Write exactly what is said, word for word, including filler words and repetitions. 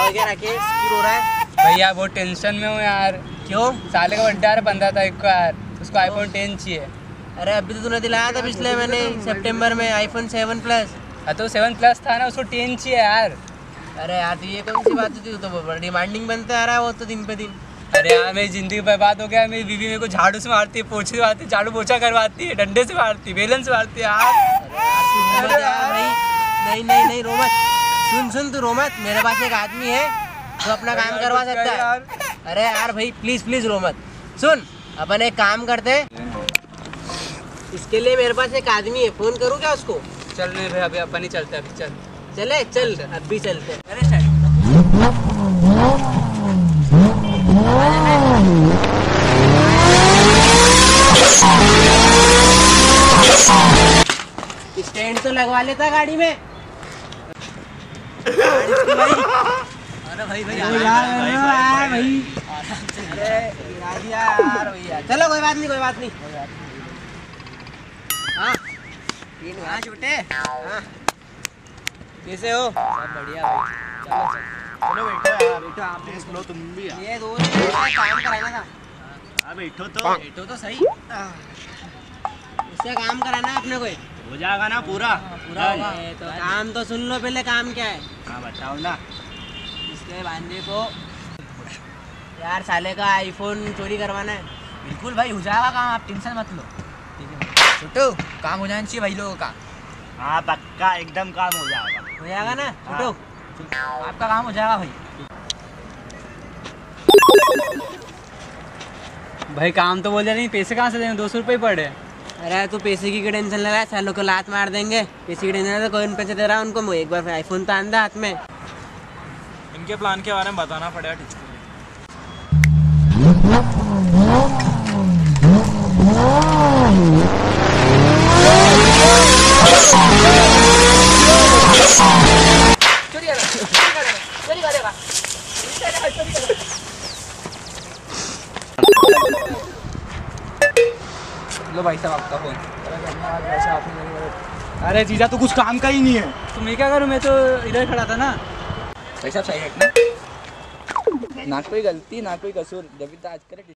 क्या राकेश, क्यों रो रहा है? भैया बहुत टेंशन में हूँ यार। क्यों? साले का बर्थडे आ रहा पंद्रह तारीख को यार, उसको आईफोन टेन चाहिए। अरे अभी तो तूने दिलाया था पिछले महीने सितंबर में आईफोन सेवन प्लस। हाँ तो सेवन प्लस था ना, उसको टेन चाहिए यार। अरे यार तो ये कौन सी बात होती है, तो डिमांडिंग बनते आ रहा है वो तो दिन पे दिन। अरे यार मेरी जिंदगी बर्बाद हो गया। मेरी बीवी मेरे को झाड़ू से मारती है, पोछे से मारती है, झाड़ू पोछा करवाती है, डंडे से मारती है, बेलन से मारती है यार। अरे यार भाई, नहीं नहीं नहीं रो मत, सुन सुन तू रो मत, मेरे पास एक आदमी है जो अपना काम करवा सकता है। अरे यार भाई प्लीज प्लीज रो मत, सुन अपन एक काम करते, इसके लिए मेरे पास एक आदमी है, फोन करूँ क्या उसको? चल नहीं भाई, अभी अपन ही चलते, अभी चल चले चल अभी चलते। अरे स्टैंड तो लगवा लेता गाड़ी में। अरे भाई भाई यार यार भाई, अरे यार भैया चलो कोई बात नहीं, कोई बात नहीं। हाँ तीन हाँ छोटे, हाँ कैसे हो? सब बढ़िया भाई, चलो चलो बैठो यार, बैठो आप देख लो तुम भी। ये दो काम कराना था। हाँ बैठो तो बैठो तो सही, इससे काम कराना है अपने को। हो जाएगा ना पूरा? पूरा होगा तो काम तो सुन लो पहले, काम क्या है? हाँ बताओ ना। इसके बांधे को यार साले का आईफोन चोरी करवाना है। बिल्कुल भाई हो जाएगा काम, आप टेंशन मत लो। छोटू काम हो जाना चाहिए भाई लोगों का। हाँ पक्का एकदम काम हो जाएगा। हो जाएगा ना छोटू? आपका काम हो जाएगा भाई। भाई काम तो बोल रहे नहीं, पैसे कहाँ से देंगे? दो सौ रुपये पड़े। अरे तू पैसे की टेंशन लगा, सालों को लात मार देंगे। पैसे की टेंशन है तो कौन पैसे दे रहा है उनको? एक बार आईफोन तो आंदा हाथ में। इनके प्लान के बारे में बताना पड़ेगा टिचकुले। लो भाई साहब आपका फोन। अरे जीजा तो कुछ काम का ही नहीं है। तो मैं क्या करूँ, मैं तो इधर खड़ा था ना। भाई साहब सही रखना, ना कोई गलती ना कोई कसूर, जब भी तो आज करे।